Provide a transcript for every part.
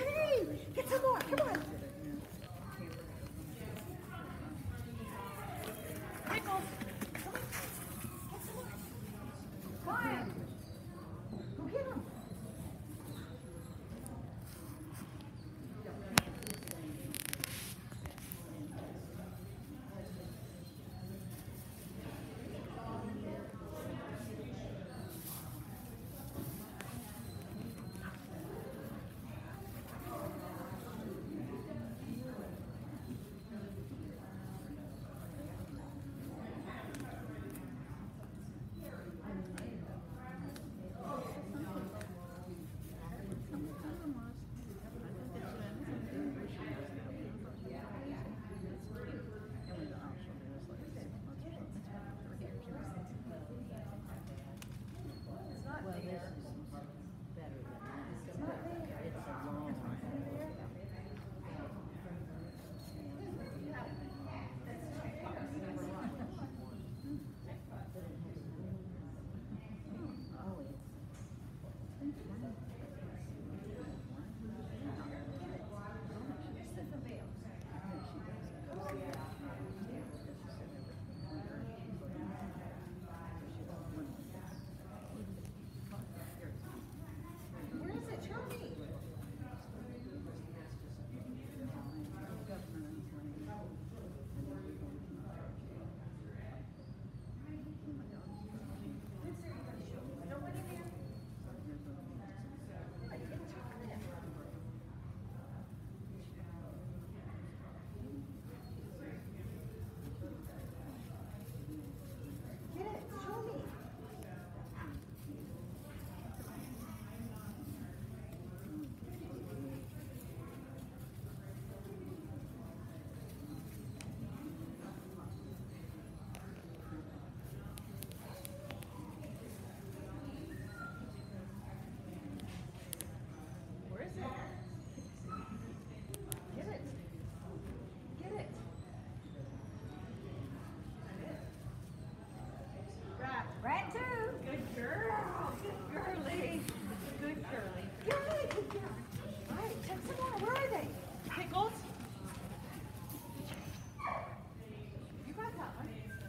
Hey, get some more. Come on. Pickles. Get some more. Come on. Go get them. Rat too. Good girl. Good girly. Good girly. Yay, good girl. All right, check some more. Where are they? Pickles? You got that one.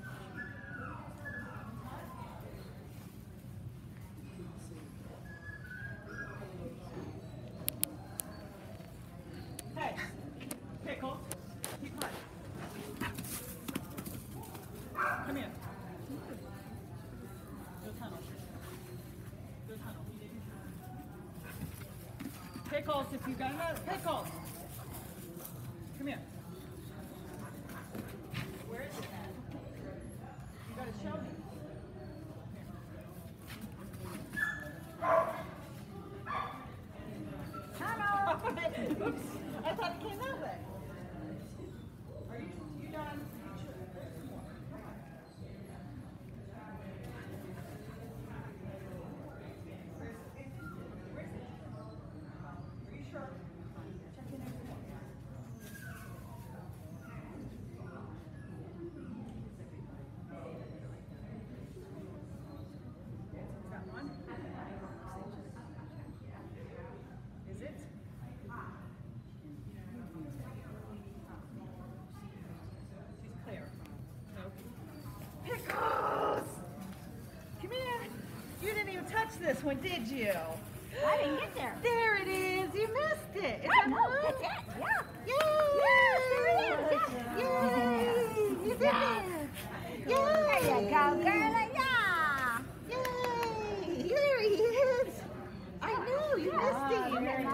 Hey, Pickles. Keep quiet. Come here. Pickles, if you got another. Pickles! Come here. Where is it at? You gotta show me. Hello! Oops, I thought it came that way. Are you done? Is it? She's clear. Nope. Pickles! Come here. You didn't even touch this one, did you? I didn't get there. There it is. You missed it. Is I that know. one? That's it. Yeah. Yay! Yes, there it is. Yay! You did Yeah. it. Yay! There you go, girl. Yeah. Yay! There he is. I know, you missed him.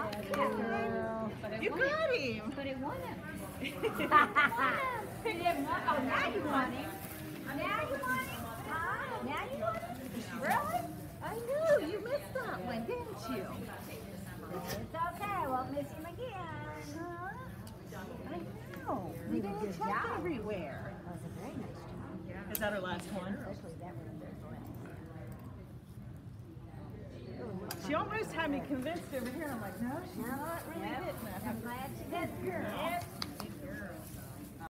You got him. But it won him. He didn't want. Oh, now you want him. Now you want him. Now you want him. Really? I knew, you missed that one, didn't you? It's okay. I won't miss him again. I know. We didn't check everywhere. That was a very nice job. Is that our last one? Especially that one. She almost had me convinced over here. I'm like, no, she's not really hitting it. I'm glad she did. Girl.